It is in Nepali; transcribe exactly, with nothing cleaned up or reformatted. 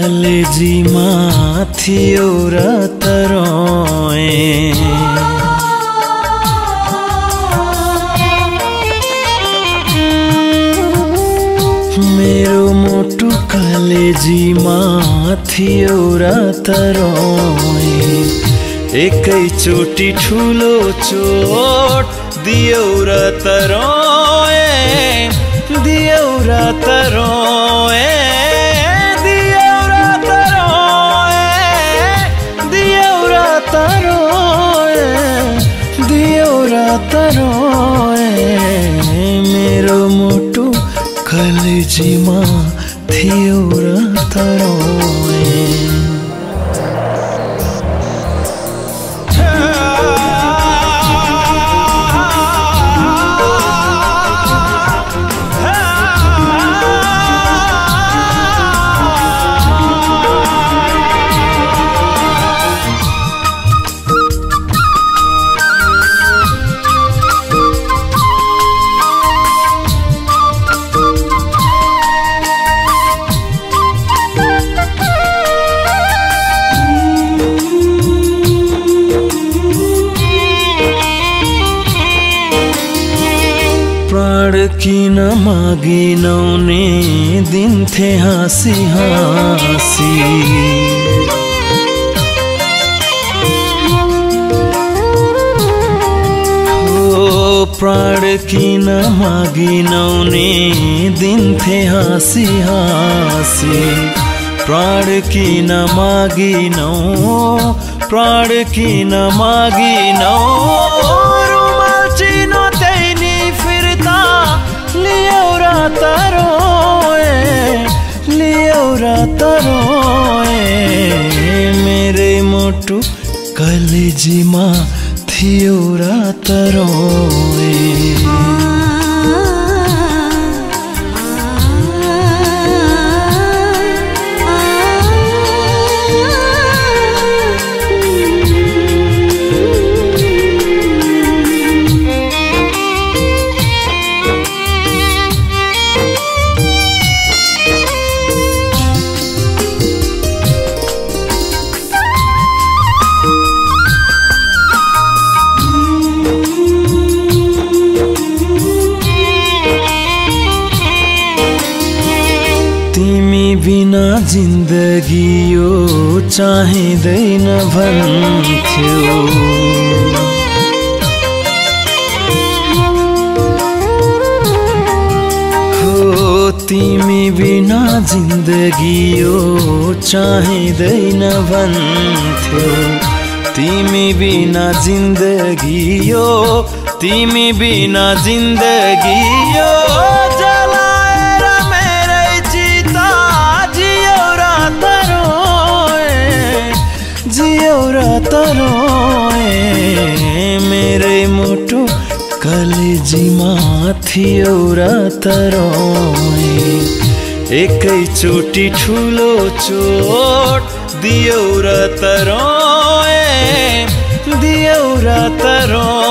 कलेजीमा थियो र तरोए मेरो मुटु कलेजीमा थियो र तरोए एकैचोटी ठुलो चोट दियो र तरोए दियो र तरोए दियो र तरोए दियो र तरोए दियो र तरोए मेरो मुटु कलेजीमा थियो र तरोए प्राण किन मागिनौ ने दिन्थे हाँसी हाँसी ओ प्राण किन मागिनौ ने दिन्थे हाँसी हाँसी प्राण किन मागिनौ प्राण किन मागिनौ तरोए लियो र तरोए मेरे मुटु कलेजीमा थियो र तरोए तिमी बिना जिन्दगी यो चाहिँदैन भन्थ्यो हो तिमी बिना जिन्दगी यो चाहिँदैन भन्थ्यो तिमी बिना जिन्दगी यो तिमी बिना जिन्दगी यो जियो र तरोए मेरे मुटु कलेजीमा थियो र तरोए एकैचोटी ठुलो चोट दियो र तरोए दियो र तरोए